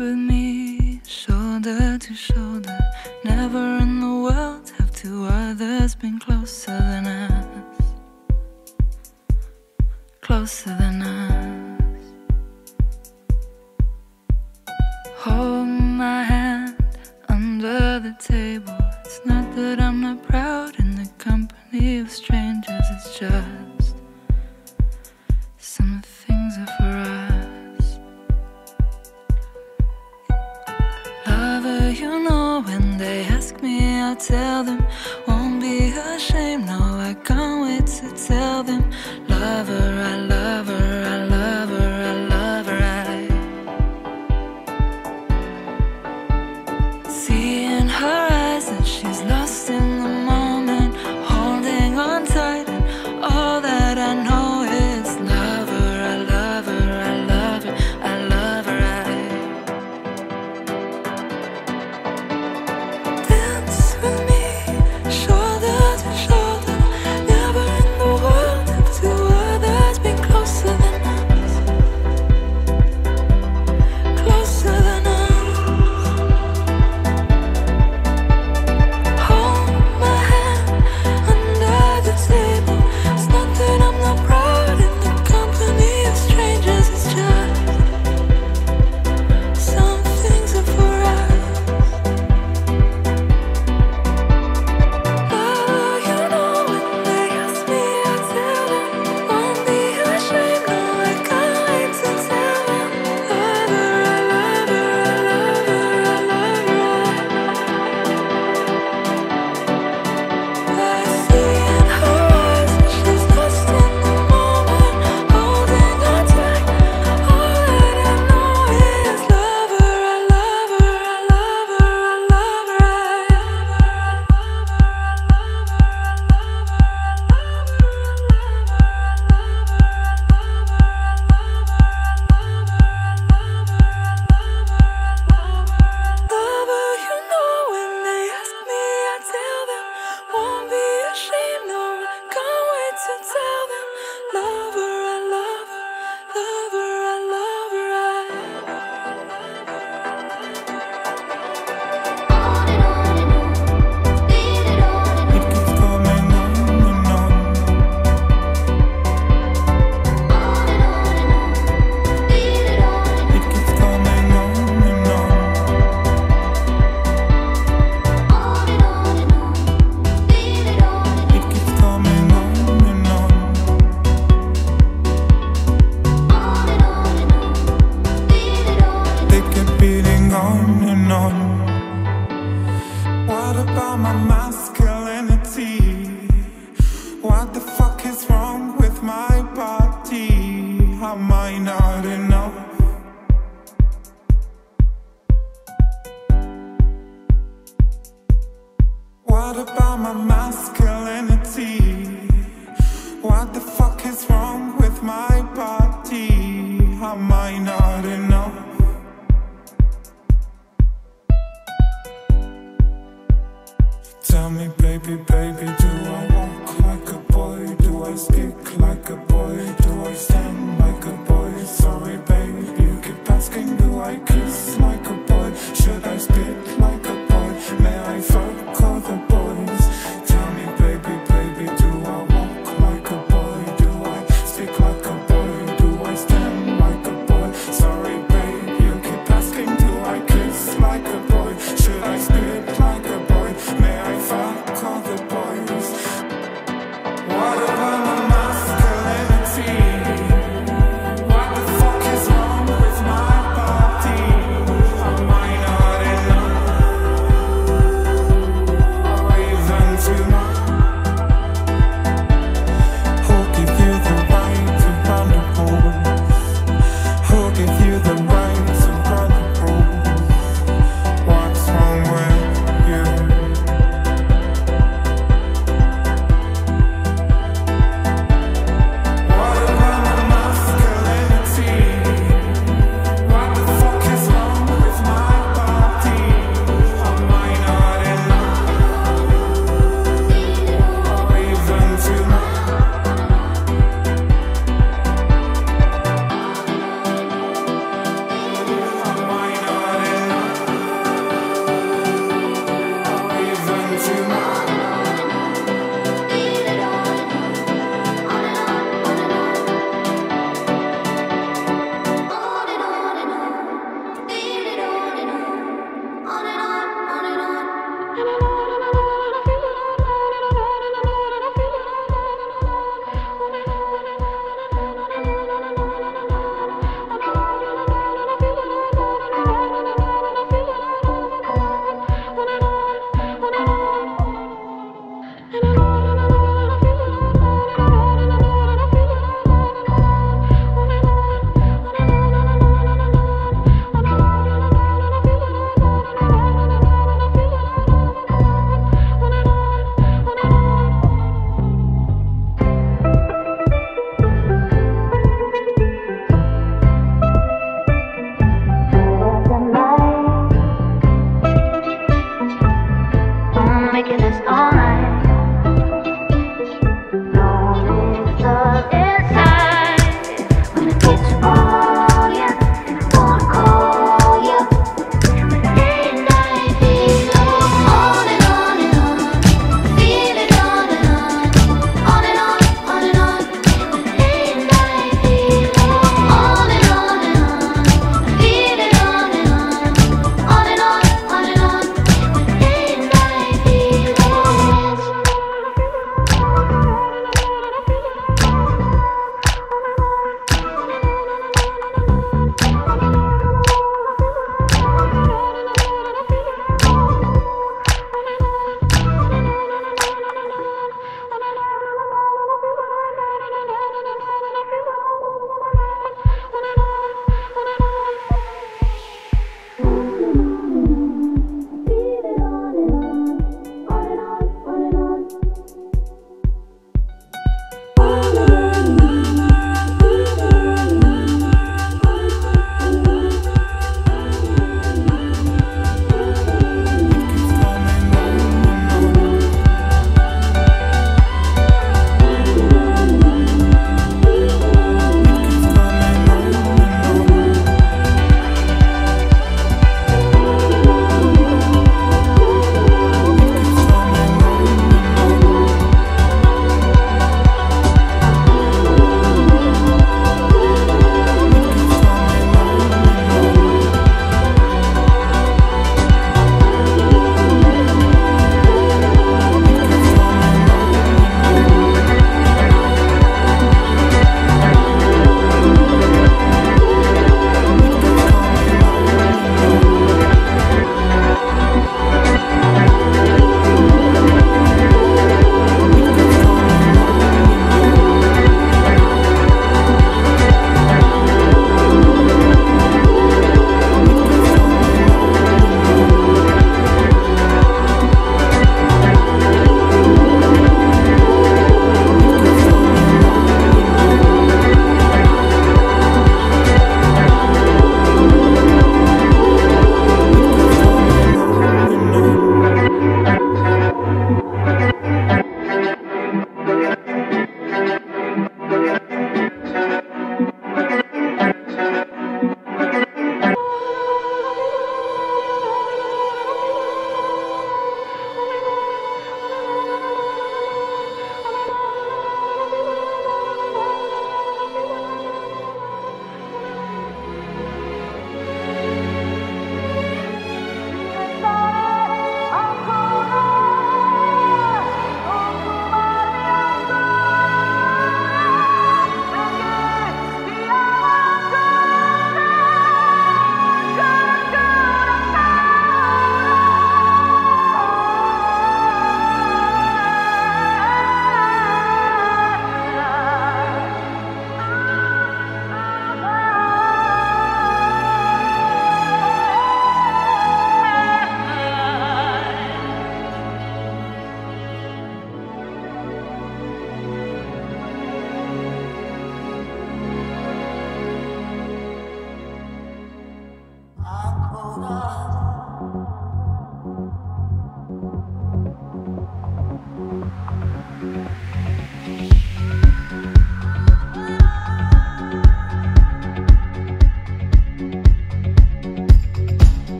with me, shoulder to shoulder. Never in the world have two others been closer than us. Closer than us. Hold my hand under the table. It's not that I'm not proud in the company of strangers. It's just some things are for us. Lover, you know when they ask me, I'll tell them. Won't be ashamed, no, I can't wait to tell them. Lover, I love her, I love her, I love her, I see in her eyes that she's lost in the moment, holding on tight, and all that I know is love her, I love her, I love her, I love her, dance with me, shoulder to shoulder. Never in the world have two others been closer than us. Closer than us. Hold my hand under the table. It's not that I'm not proud in the company of strangers. It's just some things are for us. Lover, you know when they ask me, I tell them. Won't be ashamed, no, I can't wait to tell them. Lover, I love her, I love her, I love her, I see in her eyes that she's lost in the moment, holding on tight. All that I know is love her, I love her, I love her, I love her, Lover, you know when they ask me, I tell them. Won't be ashamed, no, I can't wait to tell them. Lover, I love her, lover, I love her, It keeps coming on and on. It keeps coming on and on. It keeps coming on and on. They keep beating on and on. What about my masculinity? What the fuck is wrong with my body? Am I not enough? What about my masculinity? What the fuck is wrong with my body? Am I not enough? Tell me, baby, baby, do I walk like a boy? Do I speak like a boy? Do I stand like a boy? Sorry, baby, you keep asking, do I kiss like a boy? Should I spit like a boy? May I fuck all the boys? Tell me, baby, baby, do I walk like a boy? Do I speak like a boy? Do I stand like a boy? Sorry,